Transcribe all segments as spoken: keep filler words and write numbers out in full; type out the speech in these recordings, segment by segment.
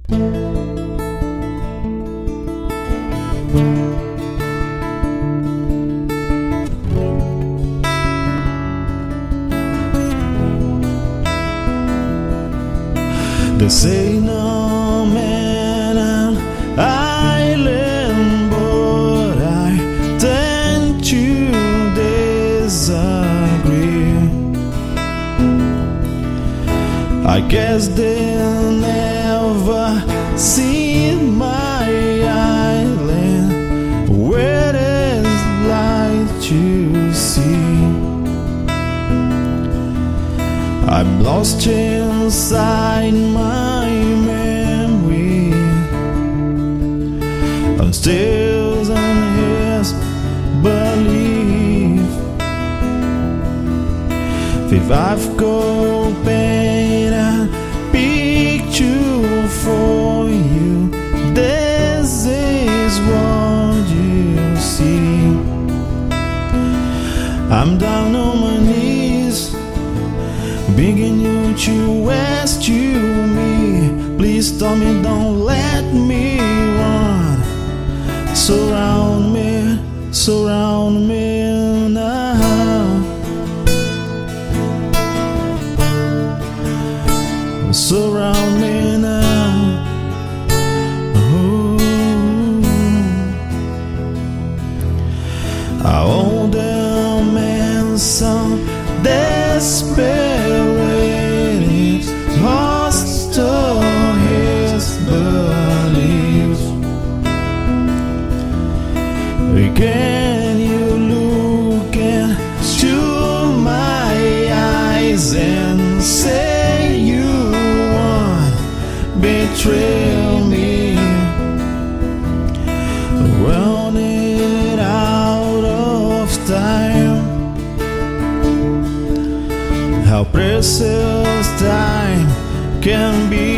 They say no man an island, but I tend to disagree. I guess they'll never see my island where there's light to see. I'm lost inside my memory, I'm still in his belief. If I've got paint a picture for you, this is what you see. I'm down on my knees, begging you to rescue me. Please tell me, don't let me run. Surround me, surround me now. Surround me now. Ooh. I hold them man so desperate, it's hostile his beliefs. Can you look into my eyes and say you won't betray me? Running out of time, how precious time can be.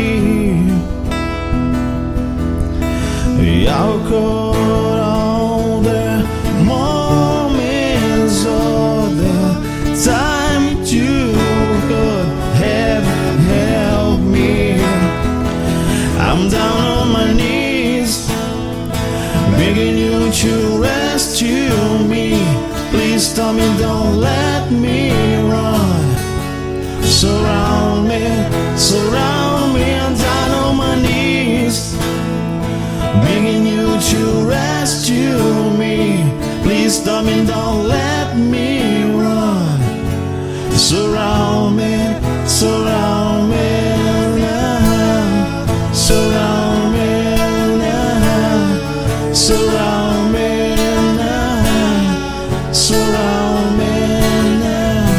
How could all the moments of the time you could have helped me? I'm down on my knees, begging you to rescue me. Please tell me, don't let me run. Surround me, surround me. I'm down on my knees, begging you to rescue me. Please tell me, don't let me run. Surround me, surround me now. Surround me now. Surround me now. Surround me now.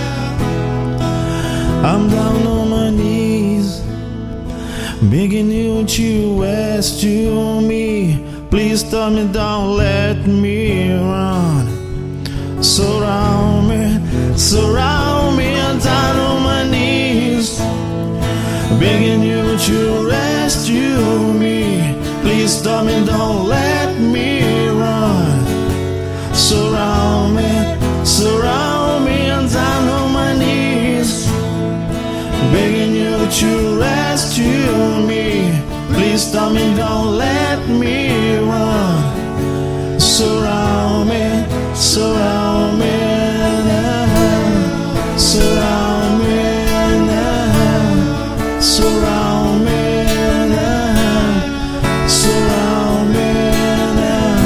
I'm down on my knees, begging you to rescue me. Please tell me, don't let me run. Surround me, surround me. I'm down on my knees, begging you to rescue me. Please tell me, don't let me run. Surround me, surround me. I'm down on my knees, begging you to rescue me. Please tell me, don't let me run. Surround me, surround me now. Surround me now. Surround me now. Surround me now.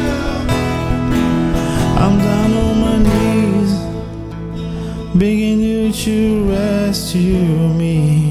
I'm down on my knees, begging you to rescue me.